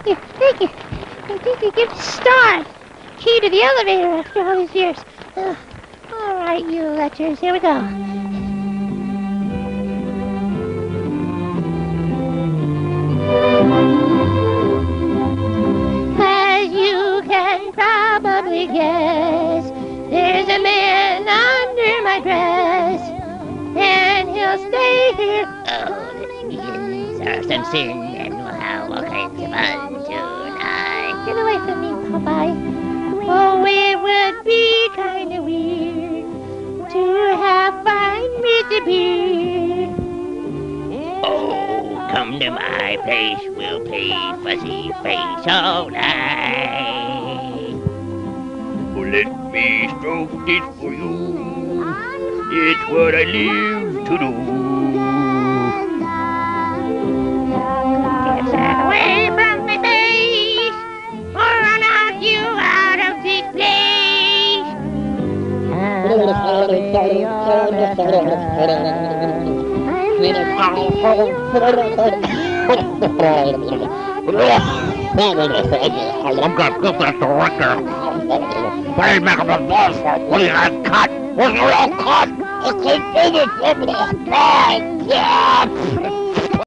you, thank you. I think you give the star. Key to the elevator after all these years. All right, you letters, here we go. As you can probably guess, there's a man under my dress, and he'll stay here. Oh, the Indians are some sin, and we'll have all kinds of fun tonight. Get away from me, Popeye. Oh, it would be kind of weird to have fine with the beard. Oh, come to my place, we'll play fuzzy face all night. Oh, let me stroke it for you, it's what I live to do. Get that away from my face, or I'll knock you out of this place. I'm gonna put that director. They make a boss for what he had cut. Was it all cut? I can't do this.